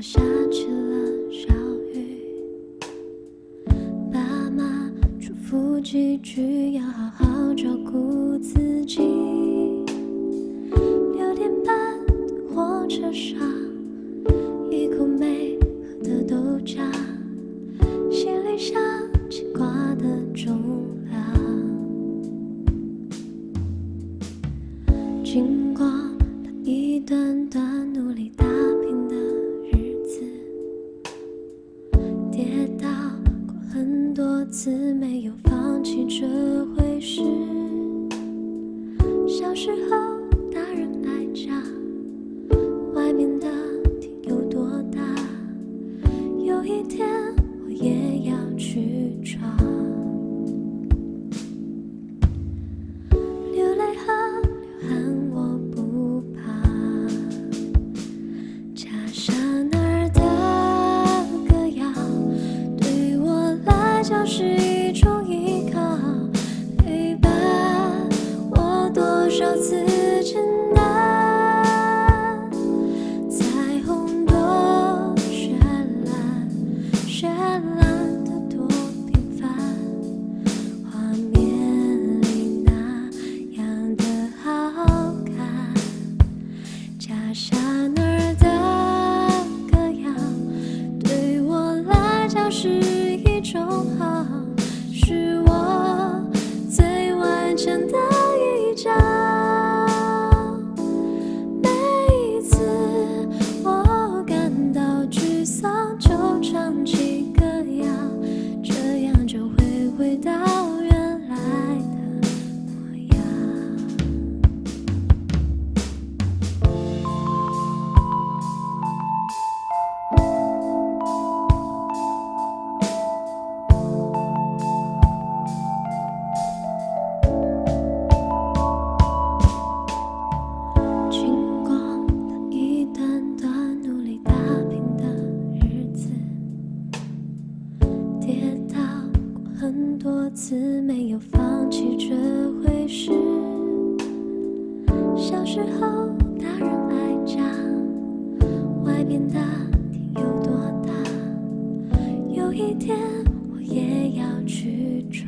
下起了小雨，爸妈嘱咐几句要好好照顾自己。6点半的火车上，一口没喝的豆浆，心里想起挂的重量。经过了一段段努力打拼的日子，跌倒过很多次，没有放弃这回事。小时候大人爱讲外面的天有多大，有一天我也要去闯。流泪和流汗我不怕，家乡那儿的歌谣对于我来讲是一种依靠，陪伴我多少次艰难。彩虹多绚烂，绚烂的多平凡，画面里那样的好看。家乡那儿的歌谣对于我来讲是一种好，是我最顽强的一张。每一次我感到沮丧，就唱起歌谣，这样就会回到原来的模样。经过了一段段努力打拼的日子，跌倒过很多次，没有放弃这回事。小时候大人爱讲外面的天有多大，有一天我也要去闯。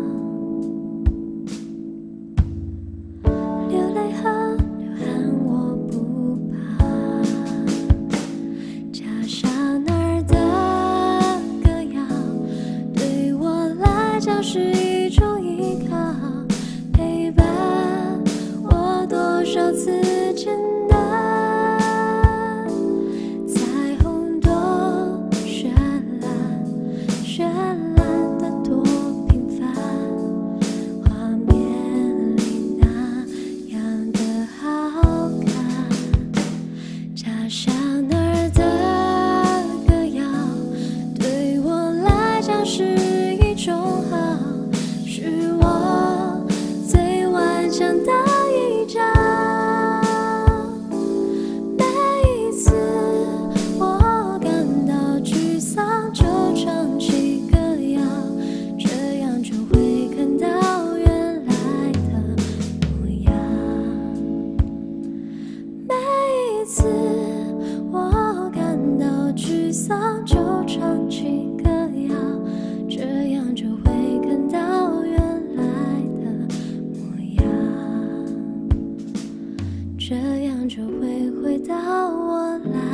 流泪和流汗我不怕，家乡那儿的歌谣对于我来讲是一种依靠，陪伴我多少次艰难。彩虹多绚烂，绚烂的多平凡，画面里那样的好看。家乡那儿的歌谣对于我来讲是一种好，是我最顽强的一张。每一次我感到沮丧，就唱起歌谣，这样就会看到原来的模样。每一次我感到沮丧，就唱起歌谣，这样就会看到原来的模样，这样就会回到我来